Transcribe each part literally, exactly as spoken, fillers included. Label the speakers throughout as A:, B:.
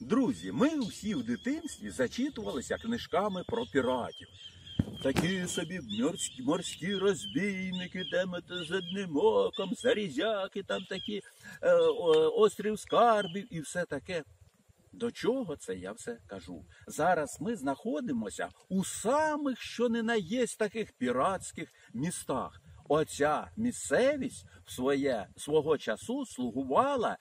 A: Друзі, ми всі в дитинстві зачитувалися книжками про піратів. Такі собі морські, морські розбійники, темете з одним оком, зарізяки, там такі е, острів скарбів і все таке. До чого це я все кажу? Зараз ми знаходимося у самих, що не на єсть таких піратських містах. Оця місцевість в своє, свого часу слугувала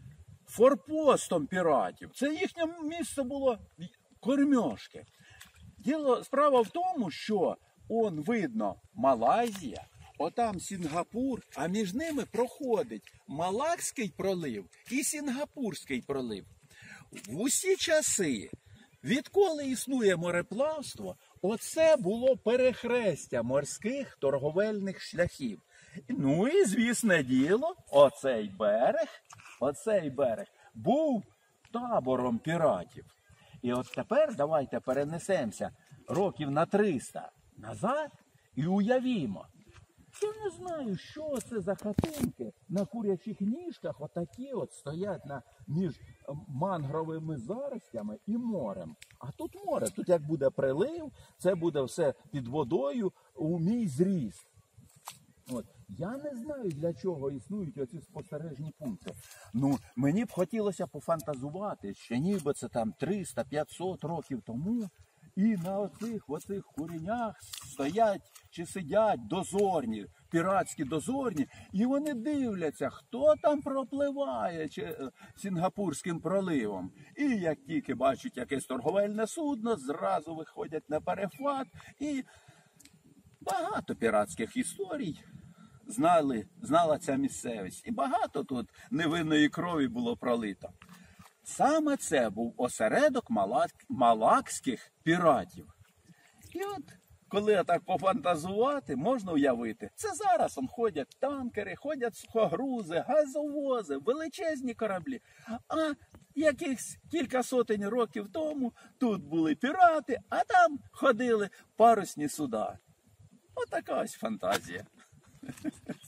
A: форпостом піратів. Це їхнє місце було кормьошки. Діло, справа в тому, що он видно Малайзія, отам Сінгапур, а між ними проходить Малакський пролив і Сінгапурський пролив. В усі часи, відколи існує мореплавство, оце було перехрестя морських торговельних шляхів. Ну і, звісне діло, оцей берег, оцей берег був табором піратів. І от тепер давайте перенесемося років на триста назад і уявімо. Я не знаю, що це за хатинки на курячих ніжках отакі от стоять на, між мангровими заростями і морем. А тут море, тут як буде прилив, це буде все під водою у мій зріст. От. Я не знаю, для чого існують оці спостережні пункти. Ну, мені б хотілося пофантазувати, що ніби це там триста-п'ятсот років тому, і на оцих, оцих куренях стоять чи сидять дозорні, піратські дозорні, і вони дивляться, хто там пропливає чи, Сінгапурським проливом. І як тільки бачать якесь торговельне судно, зразу виходять на перехват. І багато піратських історій знали, знала ця місцевість. І багато тут невинної крові було пролито. Саме це був осередок малак... малакських піратів. І от, коли так пофантазувати, можна уявити, це зараз он, ходять танкери, ходять сухогрузи, газовози, величезні кораблі. А якихось кілька сотень років тому тут були пірати, а там ходили парусні суда. Отака ось фантазія.